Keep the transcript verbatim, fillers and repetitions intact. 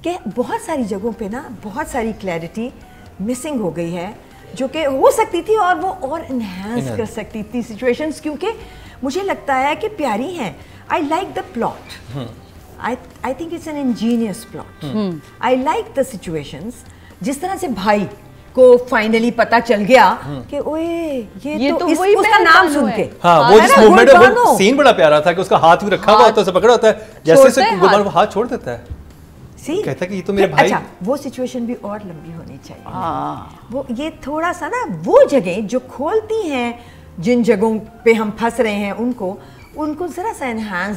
कि बहुत सारी जगहों पे ना बहुत सारी क्लैरिटी मिसिंग हो गई है जो कि हो सकती थी और वो और इन्हांस कर सकती थी सिचुएशंस, क्योंकि मुझे लगता है कि प्यारी हैं. I like the plot, I I think it's an ingenious plot. I like the situations. जिस तरह से भाई को फाइनली पता चल गया कि ओए ये, ये तो, तो इस, वही उसका नाम सुन के हाँ, वो जिस मोमेंट में वो सीन बड़ा प्यारा था कि उसका हाथ भी रखा हुआ होता है, उसे पकड़ा होता है, जैसे से गुलबान वो हाथ छोड़ देता है, सी कहता है कि ये तो मेरे भाई. अच्छा, वो सिचुएशन भी और लंबी होनी चाहिए. वो ये थोड़ा सा ना वो जगह जो खोलती हैं जिन जगहों पे हम फंस रहे हैं उनको उनको जरा सा एनहांस